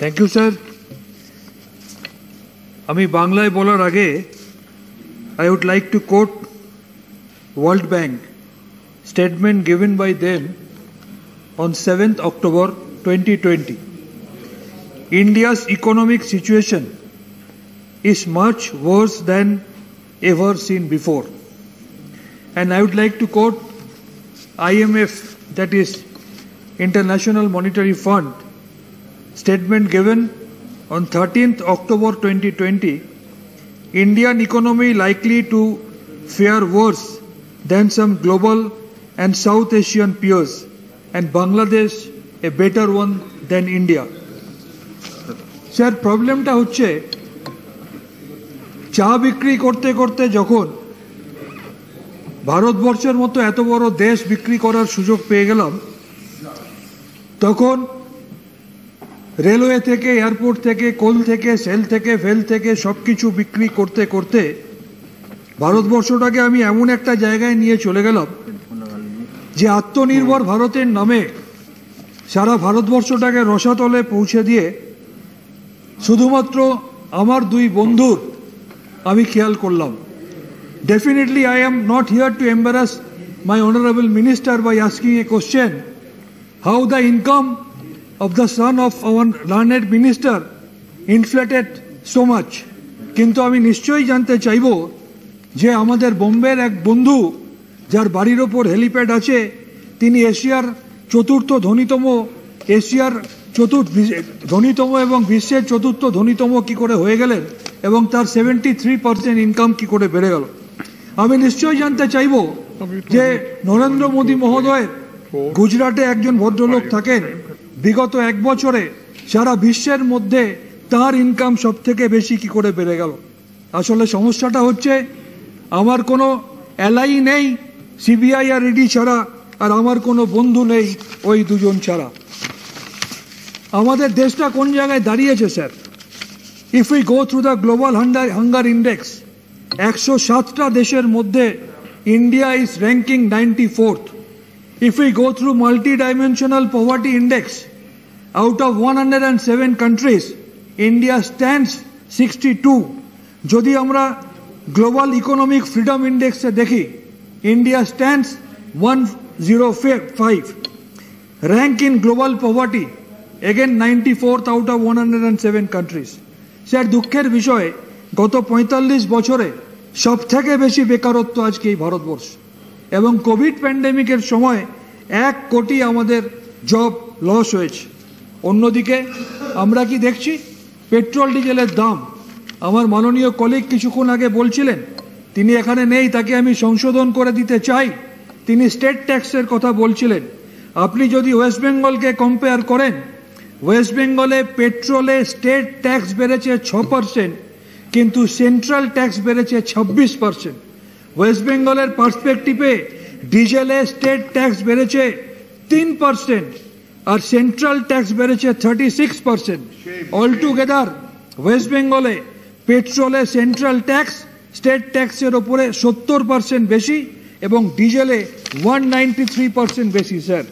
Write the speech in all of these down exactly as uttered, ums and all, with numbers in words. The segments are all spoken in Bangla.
Thank you, sir. Ami Bangla bolar age, I would like to quote World Bank statement given by them on seventh October twenty twenty. India's economic situation is much worse than ever seen before. And I would like to quote I M F, that is International Monetary Fund, statement given on thirteenth October twenty twenty. Indian economy likely to fare worse than some global and South Asian peers, and Bangladesh a better one than India. Sir, problem ta hocche চা বিক্রি করতে করতে যখন ভারতবর্ষের মতো এত বড় দেশ বিক্রি করার সুযোগ পেয়ে গেলাম, তখন রেলওয়ে থেকে, এয়ারপোর্ট থেকে, কোল থেকে, সেল থেকে, ফেল থেকে সবকিছু বিক্রি করতে করতে ভারতবর্ষটাকে আমি এমন একটা জায়গায় নিয়ে চলে গেলাম যে আত্মনির্ভর ভারতের নামে সারা ভারতবর্ষটাকে রসাতলে পৌঁছে দিয়ে শুধুমাত্র আমার দুই বন্ধুর আমি খেয়াল করলাম। Definitely I am not here to embarrass my honorable minister by asking a question how the income of the son of our learned minister inflated so much. কিন্তু আমি নিশ্চয়ই জানতে চাইব যে আমাদের বোম্বের এক বন্ধু যার বাড়ির ওপর হেলিপ্যাড আছে, তিনি এশিয়ার চতুর্থ ধনীতম এশিয়ার চতুর্থ ধনীতম এবং বিশ্বের চতুর্থ ধনীতম কি করে হয়ে গেলেন এবং তার সেভেন্টি থ্রি পার্সেন্ট ইনকাম কি করে বেড়ে গেল। আমি নিশ্চয়ই জানতে চাইব যে নরেন্দ্র মোদী মহোদয় গুজরাটে একজন ভদ্রলোক থাকেন, বিগত এক বছরে সারা বিশ্বের মধ্যে তার ইনকাম সব থেকে বেশি কি করে বেড়ে গেল। আসলে সমস্যাটা হচ্ছে আমার কোনো এলআই নেই সিবিআই আর ইডি ছাড়া, আর আমার কোনো বন্ধু নেই ওই দুজন ছাড়া। আমাদের দেশটা কোন জায়গায় দাঁড়িয়েছে sir? If we go through the global hunger index, একশো সাতটা দেশের মধ্যে India is ranking ninety fourth. If we go through multi-dimensional poverty index, out of one hundred seven countries, India stands sixty-two. যদি আমরা গ্লোবাল ইকোনমিক ফ্রিডম ইন্ডেক্সে দেখি, India stands one oh five. Rank in global poverty, again ninety-fourth out of one hundred seven countries. Sir, দুঃখের বিষয় গত পঁয়তাল্লিশ বছরে সব থেকে বেশি বেকারত্ব আজকে এই ভারতবর্ষ, এবং কোভিড প্যান্ডেমিকের সময় এক কোটি আমাদের জব লস হয়েছে। অন্যদিকে আমরা কি দেখছি? পেট্রোল ডিজেলের দাম, আমার মাননীয় কলিগ কিছুক্ষণ আগে বলছিলেন, তিনি এখানে নেই, তাকে আমি সংশোধন করে দিতে চাই, তিনি স্টেট ট্যাক্সের কথা বলছিলেন। আপনি যদি ওয়েস্ট বেঙ্গলকে কম্পেয়ার করেন, ওয়েস্ট বেঙ্গলে পেট্রোলে স্টেট ট্যাক্স বেড়েছে ছ পার্সেন্ট, কিন্তু সেন্ট্রাল ট্যাক্স বেড়েছে ছাব্বিশ পার্সেন্ট। ওয়েস্ট বেঙ্গলের পার্সপেক্টিভে ডিজেলে স্টেট ট্যাক্স বেড়েছে তিন পার্সেন্ট আর সেন্ট্রাল ট্যাক্স বেড়েছে thirty six percent. All together West বেঙ্গলে পেট্রোলে সেন্ট্রাল ট্যাক্স স্টেট ট্যাক্সের ওপরে সত্তর পার্সেন্ট বেশি এবং ডিজেলে ওয়ান নাইনটি থ্রি পার্সেন্ট বেশি। স্যার,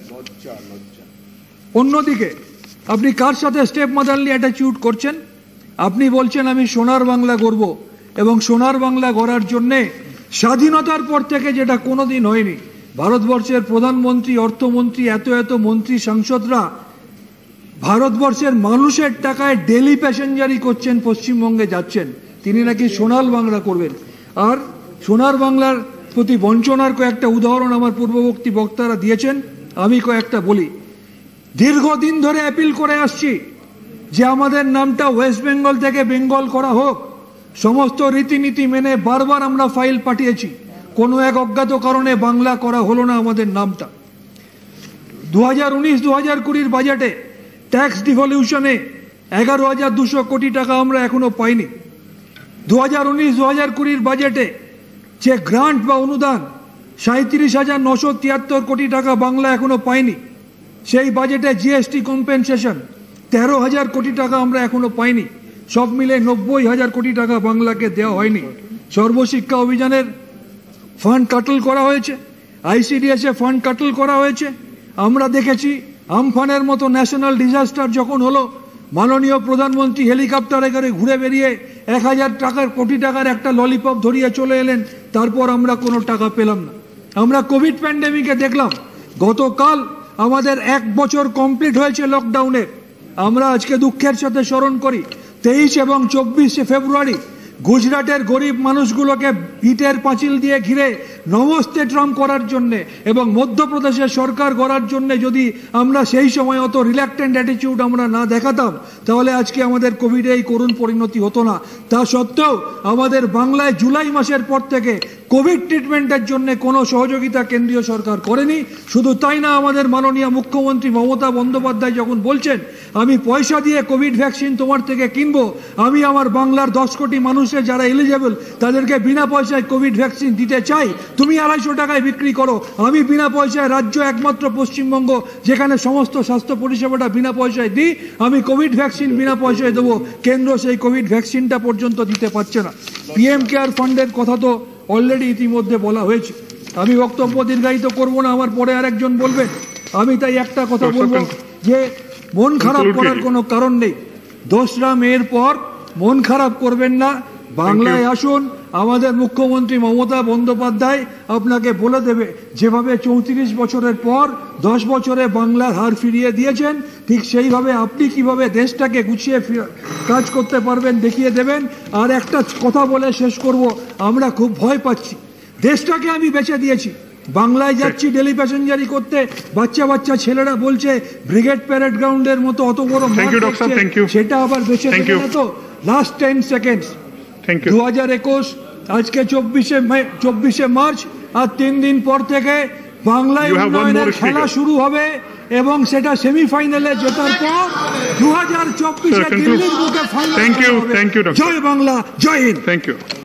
অন্যদিকে আপনি কার সাথে স্টেপ মাদারলি অ্যাটিটিউড করছেন? আপনি বলছেন আমি সোনার বাংলা গড়ব, এবং সোনার বাংলা গড়ার জন্যে স্বাধীনতার পর থেকে যেটা কোনোদিন হয়নি, ভারতবর্ষের প্রধানমন্ত্রী, অর্থমন্ত্রী, এত এত মন্ত্রী, সাংসদরা ভারতবর্ষের মানুষের টাকায় ডেলি প্যাসেঞ্জারি করছেন, পশ্চিমবঙ্গে যাচ্ছেন, তিনি নাকি সোনার বাংলা করবেন। আর সোনার বাংলার প্রতি বঞ্চনার কয়েকটা উদাহরণ আমার পূর্ববর্তী বক্তারা দিয়েছেন, আমি কয়েকটা বলি। দীর্ঘদিন ধরে অ্যাপিল করে আসছি যে আমাদের নামটা ওয়েস্ট বেঙ্গল থেকে বেঙ্গল করা হোক। সমস্ত রীতিনীতি মেনে বারবার আমরা ফাইল পাঠিয়েছি, কোনো এক অজ্ঞাত কারণে বাংলা করা হলো না আমাদের নামটা। দু হাজার উনিশ দু হাজার কুড়ির বাজেটে ট্যাক্স ডিভলিউশনে এগারো হাজার দুশো কোটি টাকা আমরা এখনো পাইনি। দু হাজার উনিশ দু হাজার কুড়ির বাজেটে যে গ্রান্ট বা অনুদান সাঁত্রিশ হাজার নশো তিয়াত্তর কোটি টাকা বাংলা এখনো পাইনি। সেই বাজেটে জিএসটি কম্পেনসেশন তেরো হাজার কোটি টাকা আমরা এখনো পাইনি। সব মিলে নব্বই হাজার কোটি টাকা বাংলাকে দেওয়া হয়নি। সর্বশিক্ষা অভিযানের ফান্ড কাটল করা হয়েছে, আইসিডিএস এ ফান্ড কাটল করা হয়েছে। আমরা দেখেছি আমফানের মতো ন্যাশনাল ডিজাস্টার যখন হলো, মাননীয় প্রধানমন্ত্রী হেলিকপ্টারে করে ঘুরে বেরিয়ে এক হাজার টাকার কোটি টাকার একটা ললিপপ ধরিয়ে চলে এলেন, তারপর আমরা কোনো টাকা পেলাম না। আমরা কোভিড প্যান্ডেমিকে দেখলাম, গতকাল আমাদের এক বছর কমপ্লিট হয়েছে লকডাউনের। আমরা আজকে দুঃখের সাথে স্মরণ করি তেইশ এবং চব্বিশে ফেব্রুয়ারি গুজরাটের গরিব মানুষগুলোকে ইটের পাঁচিল দিয়ে ঘিরে নমস্তে ট্রাম্প করার জন্যে এবং মধ্যপ্রদেশের সরকার গড়ার জন্যে যদি আমরা সেই সময় অত রিল্যাক্টেন্ট অ্যাটিটিউড আমরা না দেখাতাম, তাহলে আজকে আমাদের কোভিডে এই করুণ পরিণতি হতো না। তা সত্ত্বেও আমাদের বাংলায় জুলাই মাসের পর থেকে কোভিড ট্রিটমেন্টের জন্য কোনো সহযোগিতা কেন্দ্রীয় সরকার করেনি। শুধু তাই না, আমাদের মাননীয় মুখ্যমন্ত্রী মমতা বন্দ্যোপাধ্যায় যখন বলছেন আমি পয়সা দিয়ে কোভিড ভ্যাকসিন তোমার থেকে কিনবো, আমি আমার বাংলার দশ কোটি মানুষের যারা এলিজেবল তাদেরকে বিনা পয়সায় কোভিড ভ্যাকসিন দিতে চাই, তুমি আড়াইশো টাকায় বিক্রি করো, আমি বিনা পয়সায়, রাজ্য একমাত্র পশ্চিমবঙ্গ যেখানে সমস্ত স্বাস্থ্য পরিষেবাটা বিনা পয়সায় দিই, আমি কোভিড ভ্যাকসিন বিনা পয়সায় দেবো। কেন্দ্র সেই কোভিড ভ্যাকসিনটা পর্যন্ত দিতে পারছে না। পিএম কেয়ার ফান্ডের কথা তো অলরেডি ইতিমধ্যে বলা হয়েছে, আমি বক্তব্য দীর্ঘায়িত করব না, আমার পরে আরেকজন বলবেন। আমি তাই একটা কথা বলবো যে মন খারাপ করার কোনো কারণ নেই। দোসরা মেয়ের পর মন খারাপ করবেন না, বাংলায় আসুন। আমাদের মুখ্যমন্ত্রী মমতা বন্দ্যোপাধ্যায় আপনাকে বলে দেবে যেভাবে চৌত্রিশ বছরের পর দশ বছরে বাংলার হার ফিরিয়ে দিয়েছেন, ঠিক সেইভাবে আপনি কিভাবে দেশটাকে গুছিয়ে কাজ করতে পারবেন দেখিয়ে দেবেন। আর একটা কথা বলে শেষ করব, আমরা খুব ভয় পাচ্ছি, দেশটাকে আমি বেঁচে দিয়েছি, বাংলায় যাচ্ছি ডেলি প্যাসেঞ্জারি করতে, বাচ্চা বাচ্চা ছেলেরা বলছে ব্রিগেড প্যারেড গ্রাউন্ডের মতো অত বড় মাঠ দেখছে, সেটা আবার বেঁচে দেবে না তো। লাস্ট টেন সেকেন্ডস, দু হাজার একুশ আজকে চব্বিশে চব্বিশে মার্চ, আর তিন দিন পর থেকে বাংলায় উন্নয়নের খেলা শুরু হবে এবং সেটা সেমিফাইনালে জেতার পর দু হাজার চব্বিশে দিল্লির বুকে ফাইনাল হবে। জয় বাংলা, জয় হিন্দ। Thank you.